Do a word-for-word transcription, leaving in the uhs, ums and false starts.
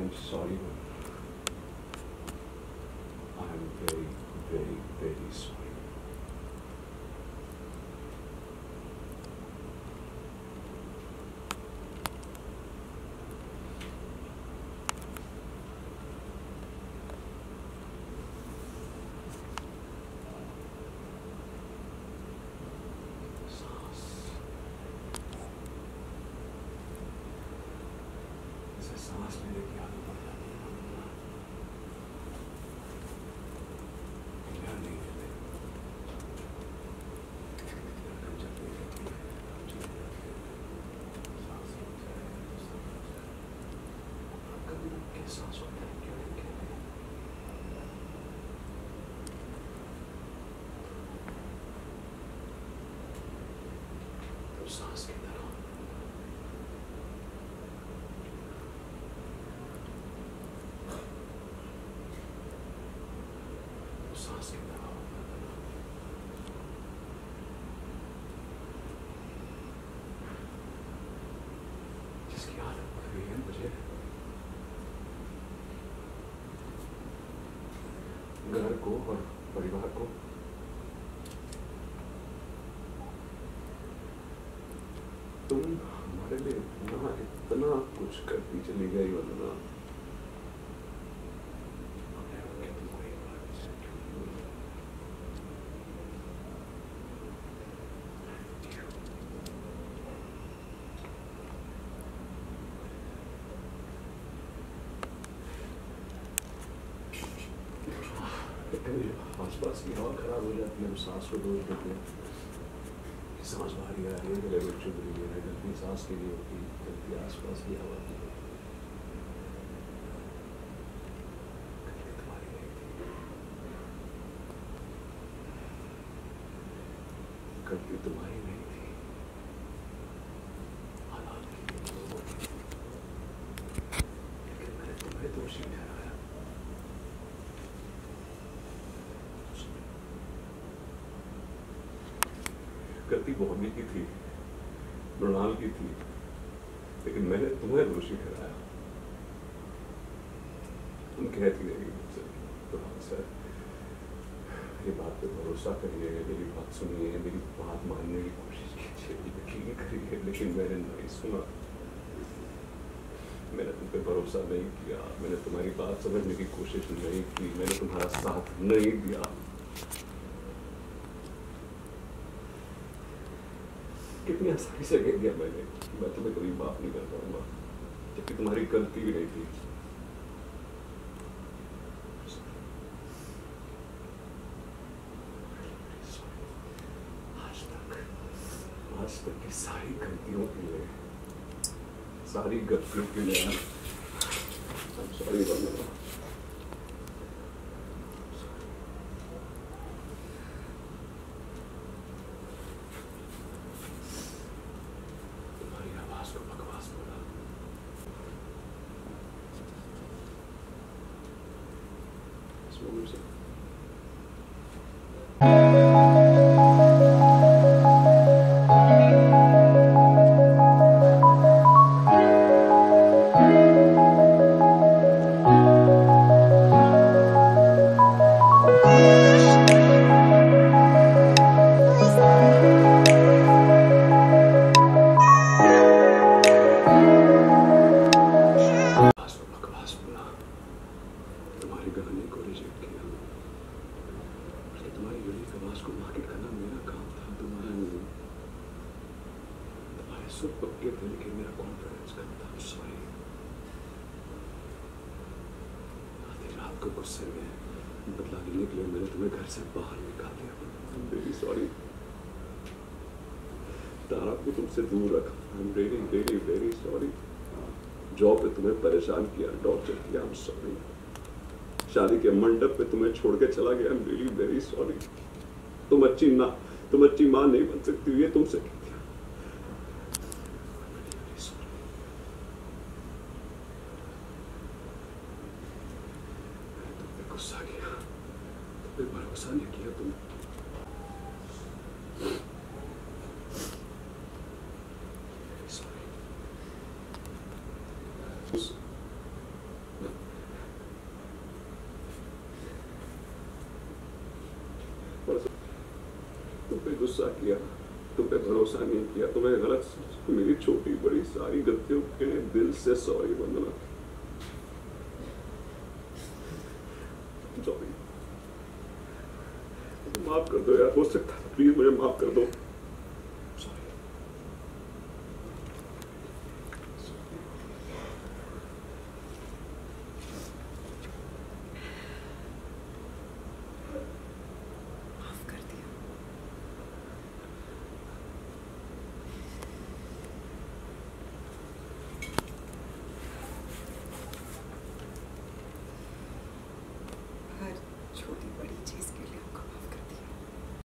I'm sorry. I am very, very, very sorry. सांस लेने की आदत पड़ जाती है ध्यान नहीं देते कभी के सांस होता है क्यों नहीं कहते तो सांस की तरह सांस की तरह जिसकी आदत पड़ गई है मुझे घर को और परिवार को तुम हमारे लिए इतना इतना कुछ करती चली गई वंदना आसपास की हवा खराब हो जाती है, हम सांस को रोक देते हैं, सांस भारी आ रही है, गले में चुभ रही है, गलती सांस की नहीं होती, गलती आसपास की हवा की होती है। गलती तुम्हारी नहीं थी, गलती तुम्हारी नहीं थी, हालात की लोगों की, लेकिन मैंने तुम्हें दोषी ठहराया। गलती मोहम्मी की थी, मृणाल की थी, लेकिन मैंने तुम्हें दोषी ठहराया। तुम कहती रही मुझसे तो सर ये बात पे भरोसा करिए, मेरी बात सुनिए, मेरी बात मानने की कोशिश कीजिए, यकीन करिए, लेकिन मैंने नहीं सुना। मैंने तुम पे भरोसा नहीं किया, मैंने तुम्हारी बात समझने की कोशिश नहीं की, मैंने तुम्हारा साथ नहीं दिया। कितनी आसानी से कह दिया मैंने कि मैं तुम्हें कभी माफ नहीं कर पाऊंगा, जबकि तुम्हारी गलती भी नहीं थी। आज तक आज तक की सारी गलतियों के लिए सारी गलतियों के लिए I'm sorry वंदना। Music. तुम्हारे गाने को रिजेक्ट किया, तुम्हारी यूनिक आवाज को मार्केट करना मेरा काम था, तुम्हारा नहीं। तुम्हारे सुर पक्के थे लेकिन मेरा कॉन्फिडेंस कम था। सॉरी। आधी रात को गुस्से में बदला लेने के लिए मैंने तुम्हें घर से बाहर निकाल दिया। Very sorry. तारा को तुमसे दूर रखा। I am really really very sorry. Job पे तुम्हें परेशान किया, टॉर्चर किया। I am sorry. शादी के मंडप पे तुम्हें छोड़ के चला गया। I am really very sorry. तुम अच्छी ना तुम अच्छी माँ नहीं बन सकती, ये तुमसे कह दिया। तुम पे गुस्सा किया, तुम पे भरोसा नहीं किया। तुम गुस्सा किया, तुम पे भरोसा नहीं किया, तुम्हें गलत समझा, मेरी छोटी बड़ी सारी गलतियों के लिए दिल से सॉरी वंदना, सॉरी, माफ कर दो यार, हो सकता है प्लीज मुझे माफ कर दो।